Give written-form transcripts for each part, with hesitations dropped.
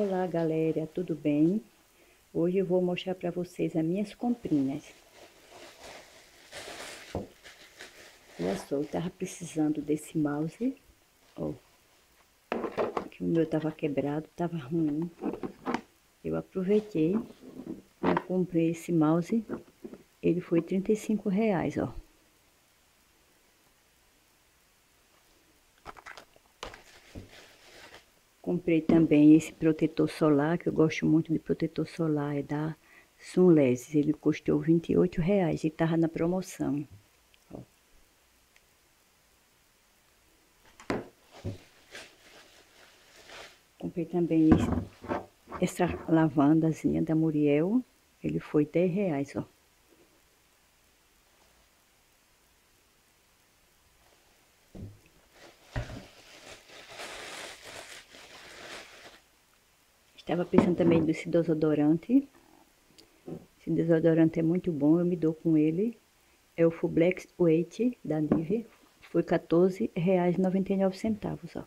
Olá galera, tudo bem? Hoje eu vou mostrar para vocês as minhas comprinhas. Olha só, eu tava precisando desse mouse, ó, que o meu tava quebrado, tava ruim. Eu aproveitei e comprei esse mouse, ele foi R$ 35, ó. Comprei também esse protetor solar, que eu gosto muito de protetor solar, é da Sunless. Ele custou R$ 28 e tava na promoção. Ó. Comprei também essa lavandazinha da Muriel, ele foi R$ 10, ó. Estava pensando também desse desodorante. Esse desodorante é muito bom, eu me dou com ele. É o Fublex Weight da Nivea. Foi R$ 14,99, ó.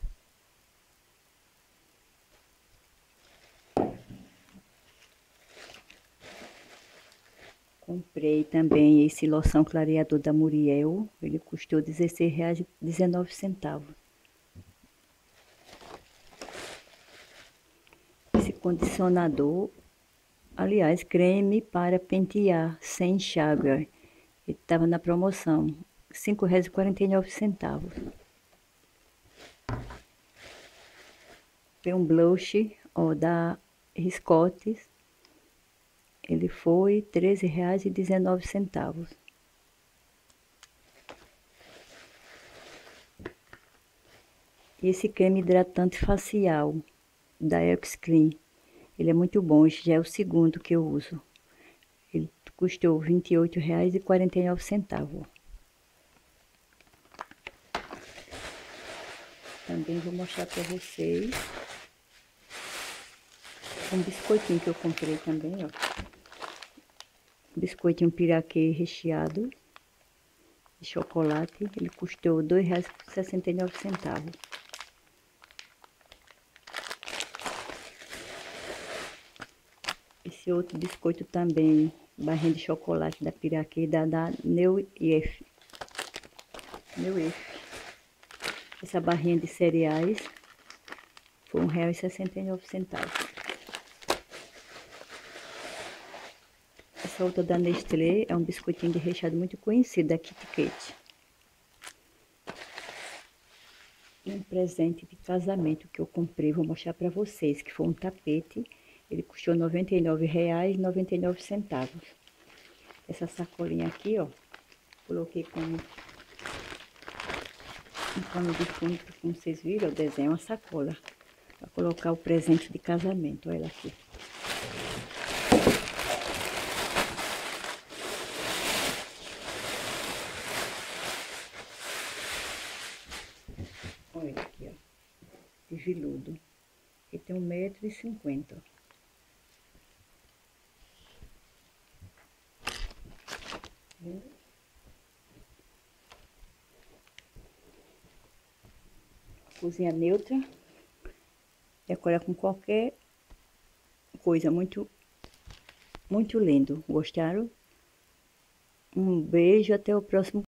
Comprei também esse loção clareador da Muriel. Ele custou R$ 16,19. Esse condicionador, aliás, creme para pentear sem enxágue. Ele estava na promoção, R$ 5,49. Tem um blush, ó, da Scott. Ele foi R$ 13,19. E esse creme hidratante facial da X-Clean, ele é muito bom, esse já é o segundo que eu uso. Ele custou R$ 28,49. Também vou mostrar para vocês um biscoitinho que eu comprei também, ó. Biscoitinho piraquê recheado de chocolate. Ele custou R$ 2,69. Esse outro biscoito também, barrinha de chocolate da piraquê da Neu-Ief. Essa barrinha de cereais foi R$ 1,69. Essa outra da Nestlé é um biscoitinho de recheado muito conhecido da Kit Kat. E um presente de casamento que eu comprei, vou mostrar para vocês, que foi um tapete. Ele custou R$ 99,99. Essa sacolinha aqui, ó, coloquei como um pano de fundo, como vocês viram, o desenho, uma sacola para colocar o presente de casamento. Olha ela aqui. Olha aqui, ó, de veludo. Ele tem 1,50 m. Cozinha neutra. Decora com qualquer coisa, muito lindo. Gostaram? Um beijo, até o próximo.